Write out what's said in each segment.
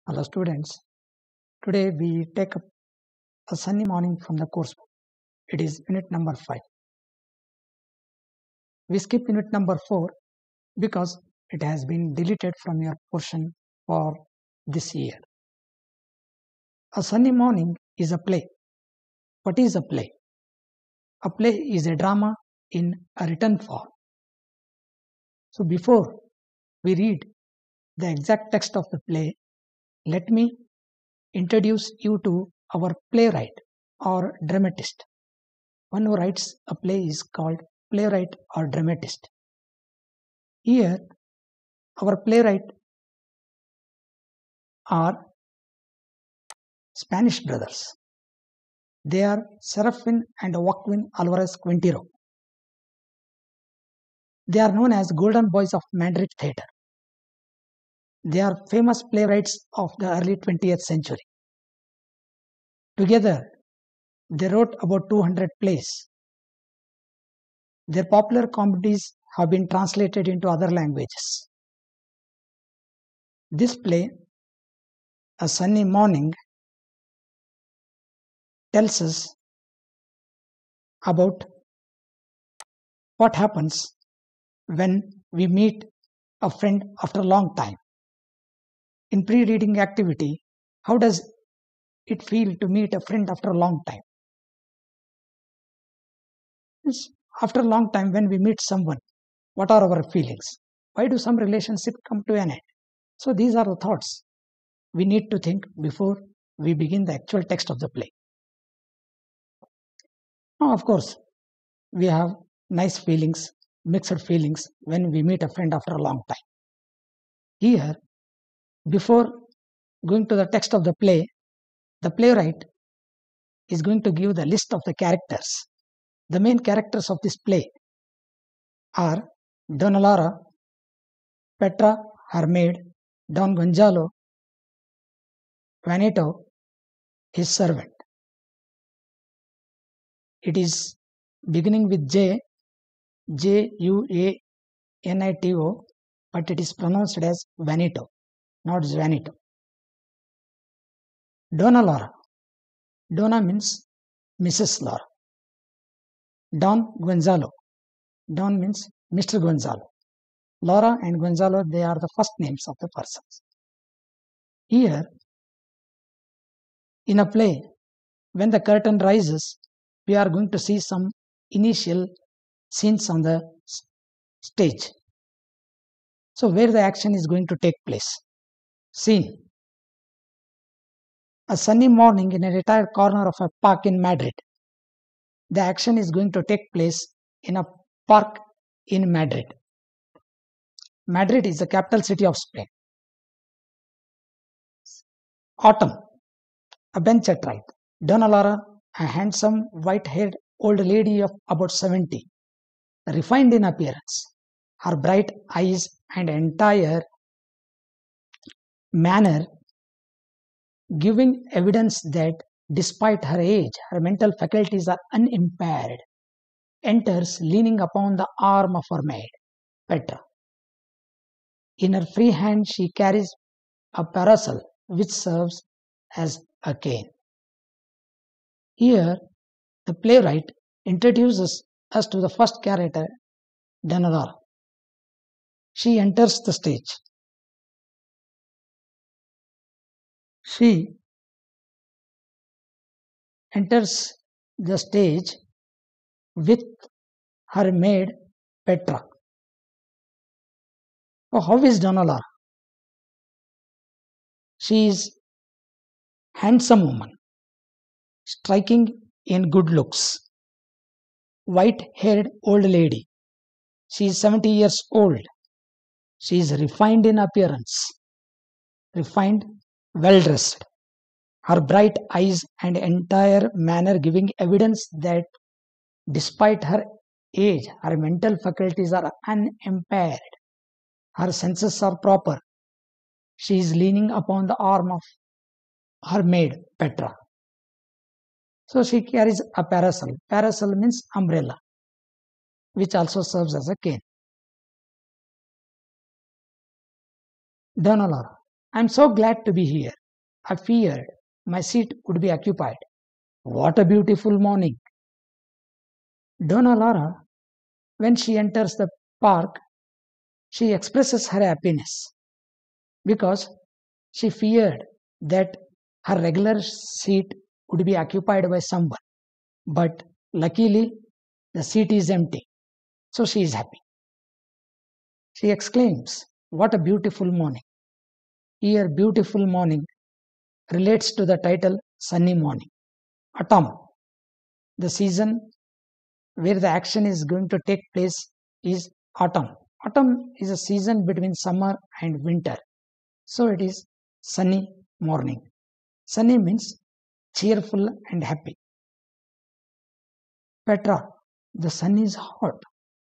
Hello students, today we take up a sunny morning from the course book. It is unit number 5. We skip unit number 4 because it has been deleted from your portion for this year. A sunny morning is a play. What is a play? A play is a drama in a written form. So before we read the exact text of the play, let me introduce you to our playwright or dramatist. One who writes a play is called playwright or dramatist. Here, our playwright are Spanish brothers. They are Serafin and Joaquin Alvarez Quintero. They are known as Golden Boys of Madrid Theatre. They are famous playwrights of the early 20th century. Together, they wrote about 200 plays. Their popular comedies have been translated into other languages. This play, A Sunny Morning, tells us about what happens when we meet a friend after a long time. In pre-reading activity, how does it feel to meet a friend after a long time? Yes, after a long time, when we meet someone, what are our feelings? Why do some relationships come to an end? So these are the thoughts we need to think before we begin the actual text of the play. Now, of course, we have nice feelings, mixed feelings when we meet a friend after a long time. Here, before going to the text of the play, the playwright is going to give the list of the characters. The main characters of this play are Donna Laura, Petra, her maid, Don Gonzalo, Juanito, his servant. It is beginning with J, Juanito, but it is pronounced as Juanito, not Juanito. Donna Laura. Donna means Mrs. Laura. Don Gonzalo. Don means Mr. Gonzalo. Laura and Gonzalo, they are the first names of the persons. Here, in a play, when the curtain rises, we are going to see some initial scenes on the stage. So, where the action is going to take place. Scene. A sunny morning in a retired corner of a park in Madrid. The action is going to take place in a park in Madrid. Madrid is the capital city of Spain. Autumn. A bench at right. Donna Laura, a handsome, white-haired old lady of about 70, refined in appearance. Her bright eyes and entire manner giving evidence that despite her age, her mental faculties are unimpaired, enters leaning upon the arm of her maid, Petra. In her free hand, she carries a parasol which serves as a cane. Here, the playwright introduces us to the first character, Donna Laura. She enters the stage. She enters the stage with her maid Petra. Oh, how is Donna Laura? She is handsome woman, striking in good looks, white-haired old lady. She is 70 years old. She is refined in appearance, refined, well-dressed. Her bright eyes and entire manner giving evidence that despite her age, her mental faculties are unimpaired. Her senses are proper. She is leaning upon the arm of her maid, Petra. So she carries a parasol. Parasol means umbrella, which also serves as a cane. Donna Laura. I'm so glad to be here. I feared my seat would be occupied. What a beautiful morning. Donna Laura, when she enters the park, she expresses her happiness because she feared that her regular seat would be occupied by someone. But luckily, the seat is empty, so she is happy. She exclaims, "What a beautiful morning!" Here, beautiful morning relates to the title sunny morning. Autumn, the season where the action is going to take place, is autumn. Autumn is a season between summer and winter. So it is sunny morning. Sunny means cheerful and happy. Petra, the sun is hot.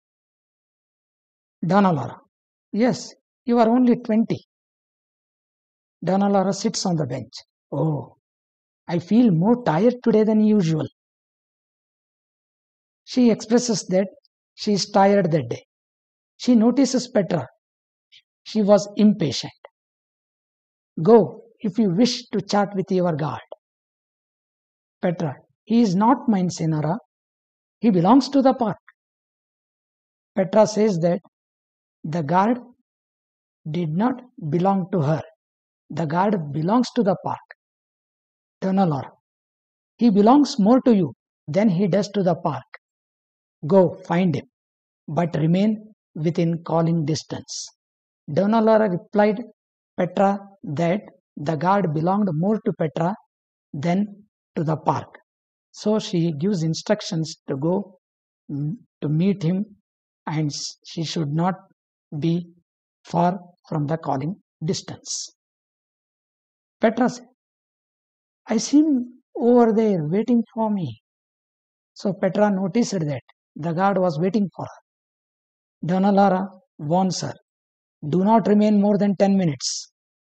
Donna Laura, yes, you are only 20. Donna Laura sits on the bench. Oh, I feel more tired today than usual. She expresses that she is tired that day. She notices Petra. She was impatient. Go if you wish to chat with your guard. Petra, he is not mine, Senora. He belongs to the park. Petra says that the guard did not belong to her. The guard belongs to the park. Donna Laura, he belongs more to you than he does to the park. Go find him, but remain within calling distance. Donna Laura replied Petra that the guard belonged more to Petra than to the park. So she gives instructions to go to meet him, and she should not be far from the calling distance. Petra said, I see him over there waiting for me. So Petra noticed that the guard was waiting for her. Donna Laura warns her, do not remain more than 10 minutes.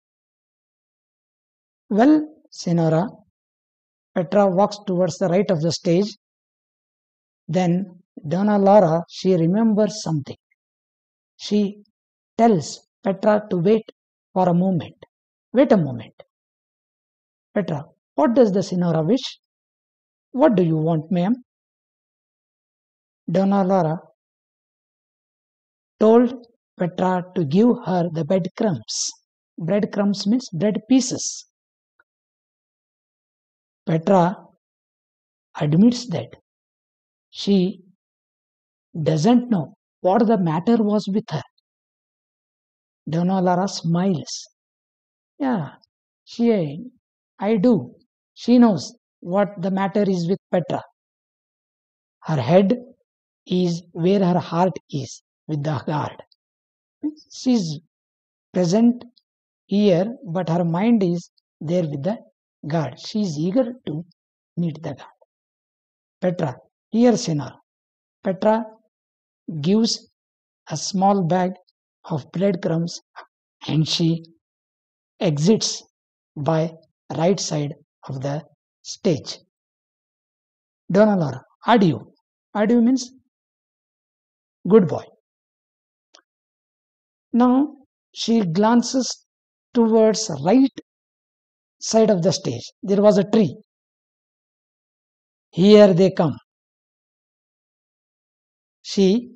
Well, Senora, Petra walks towards the right of the stage. Then Donna Laura, she remembers something. She tells Petra to wait for a moment. Wait a moment. Petra, what does the Senora wish? What do you want, ma'am? Donna Laura told Petra to give her the breadcrumbs. Breadcrumbs means bread pieces. Petra admits that she doesn't know what the matter was with her. Donna Laura smiles. Yeah, I do. She knows what the matter is with Petra. Her head is where her heart is, with the guard. She's present here, but her mind is there with the guard. She is eager to meet the guard. Petra, here, Senor. Petra gives a small bag of breadcrumbs and she exits by right side of the stage. Donna Laura, adieu. Adieu means good boy. Now she glances towards right side of the stage. There was a tree. Here they come. She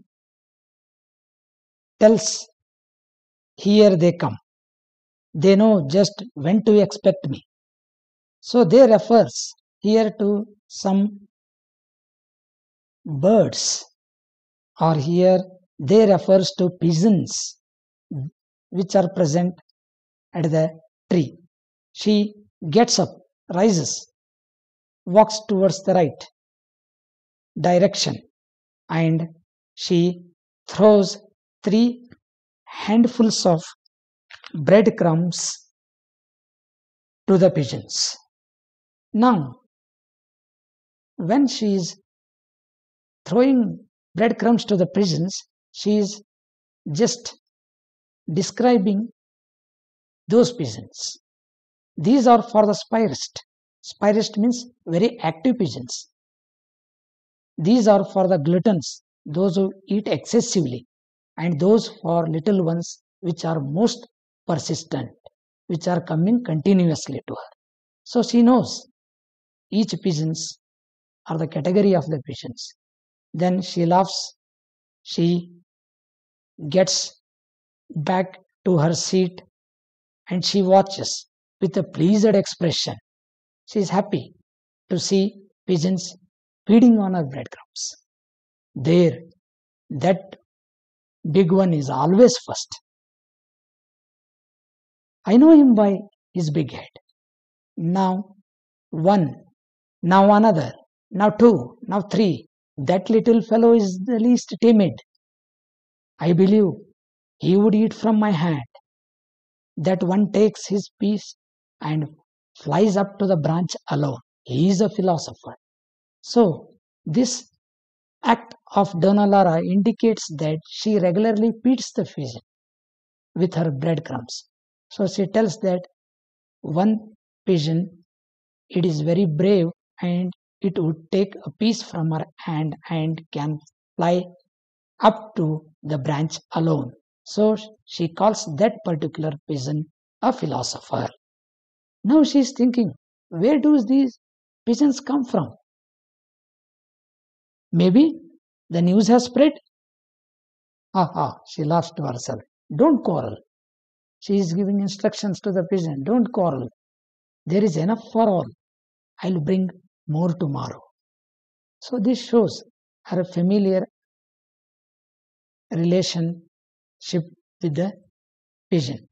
tells, here they come. They know just when to expect me. So they refers here to some birds, or here they refers to pigeons which are present at the tree. She gets up, rises, walks towards the right direction, and she throws 3 handfuls of breadcrumbs to the pigeons. Now, when she is throwing breadcrumbs to the pigeons, she is just describing those pigeons. These are for the spirist. Spirist means very active pigeons. These are for the gluttons, those who eat excessively, and those for little ones which are most persistent, which are coming continuously to her. So she knows each pigeons are the category of the pigeons. Then she laughs, she gets back to her seat and she watches with a pleased expression. She is happy to see pigeons feeding on her breadcrumbs. There, that big one is always first. I know him by his big head. Now one, now another, now two, now three. That little fellow is the least timid. I believe he would eat from my hand. That one takes his piece and flies up to the branch alone. He is a philosopher. So, this act of Donna Laura indicates that she regularly feeds the pigeon with her breadcrumbs. So, she tells that one pigeon, it is very brave and it would take a piece from her hand and can fly up to the branch alone. So she calls that particular pigeon a philosopher. Now she is thinking, where do these pigeons come from? Maybe the news has spread? Ha ha, she laughs to herself. Don't quarrel. She is giving instructions to the pigeon. Don't quarrel. There is enough for all. I'll bring more tomorrow. So this shows her familiar relationship with the pigeon.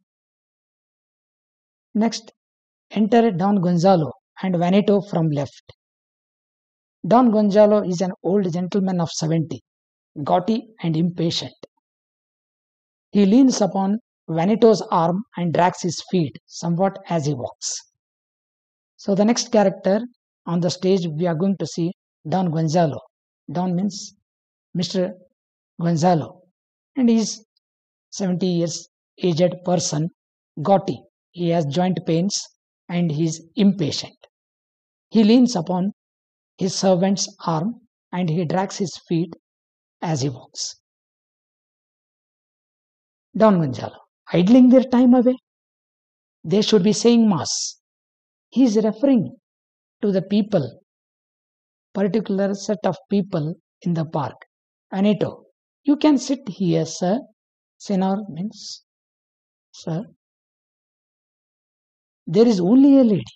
Next, enter Don Gonzalo and Vanito from left. Don Gonzalo is an old gentleman of 70, gauty and impatient. He leans upon Vanito's arm and drags his feet somewhat as he walks. So the next character on the stage we are going to see Don Gonzalo. Don means Mr. Gonzalo, and he is 70 years aged person, gauty. He has joint pains and he is impatient. He leans upon his servant's arm and he drags his feet as he walks. Don Gonzalo, idling their time away. They should be saying Mass. He is referring to the people, particular set of people in the park. Anito, you can sit here, sir. Senor means, sir. There is only a lady.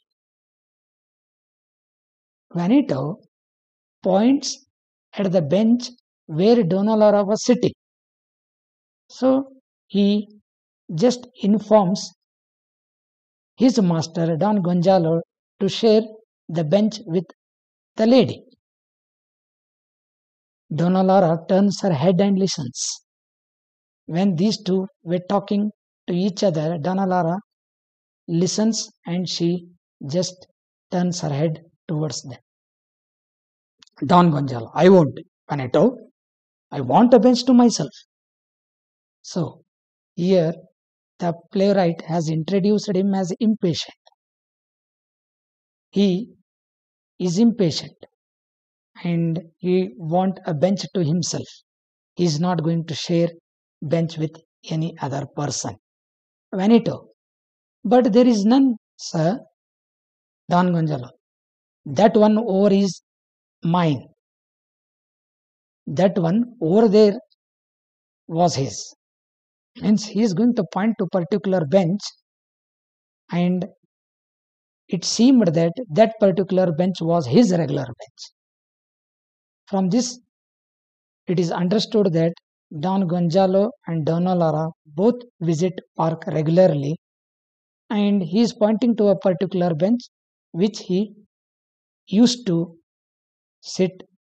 Vanito points at the bench where Donna Laura was sitting. So he just informs his master Don Gonzalo to share the bench with the lady. Donna Laura turns her head and listens. When these two were talking to each other, Donna Laura listens and she just turns her head towards them. Don Gonzalo, I won't. Vanito, I want a bench to myself. So, here the playwright has introduced him as impatient. He is impatient and he wants a bench to himself. He is not going to share bench with any other person. Vanito, but there is none, sir. Don Gonzalo, that one over is mine. That one over there was his. Means he is going to point to particular bench and it seemed that that particular bench was his regular bench. From this, it is understood that Don Gonzalo and Donna Laura both visit park regularly and he is pointing to a particular bench which he used to sit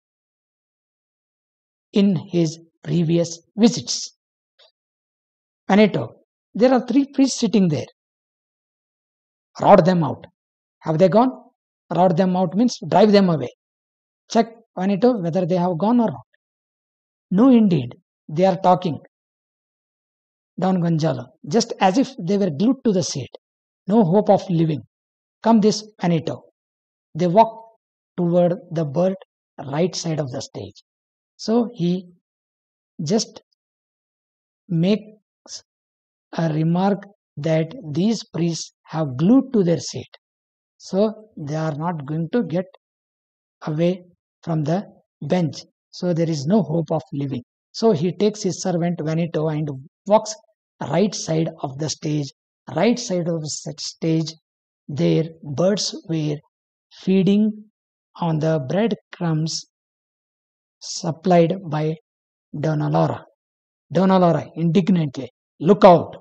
in his previous visits. Anito, there are 3 priests sitting there. Rout them out. Have they gone? Rout them out means drive them away. Check, Anito, whether they have gone or not. No, indeed, they are talking. Don Gonzalo, just as if they were glued to the seat. No hope of living. Come this, Anito. They walk toward the bird right side of the stage. So he just makes a remark that these priests have glued to their seat. So they are not going to get away from the bench. So there is no hope of living. So he takes his servant Veneto and walks right side of the stage. Right side of the stage, there birds were feeding on the breadcrumbs supplied by Donna Laura. Donna Laura indignantly, "Look out!"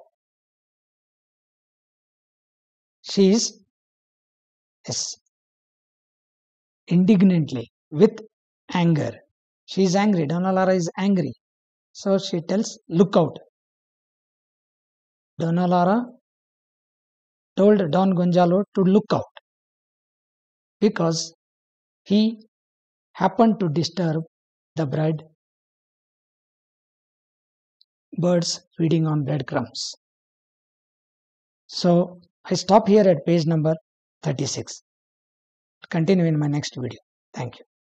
She is, yes, indignantly, with anger. She is angry. Donna Laura is angry. So she tells, "Look out." Donna Laura told Don Gonzalo to look out because he happened to disturb the birds feeding on breadcrumbs. So I stop here at page number 36. Continue in my next video. Thank you.